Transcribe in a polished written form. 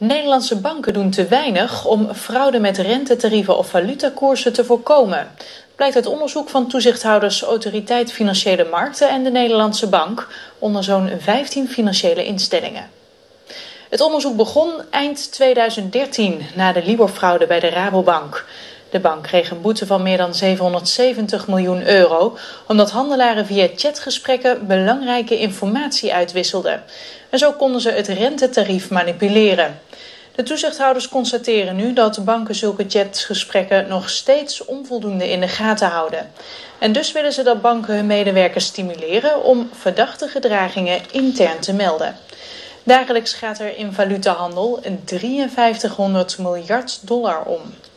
Nederlandse banken doen te weinig om fraude met rentetarieven of valutakoersen te voorkomen. Blijkt uit onderzoek van toezichthouders Autoriteit Financiële Markten en de Nederlandse Bank onder zo'n 15 financiële instellingen. Het onderzoek begon eind 2013 na de Libor-fraude bij de Rabobank. De bank kreeg een boete van meer dan 770 miljoen euro... omdat handelaren via chatgesprekken belangrijke informatie uitwisselden. En zo konden ze het rentetarief manipuleren. De toezichthouders constateren nu dat banken zulke chatgesprekken nog steeds onvoldoende in de gaten houden. En dus willen ze dat banken hun medewerkers stimuleren om verdachte gedragingen intern te melden. Dagelijks gaat er in valutahandel $5300 miljard om.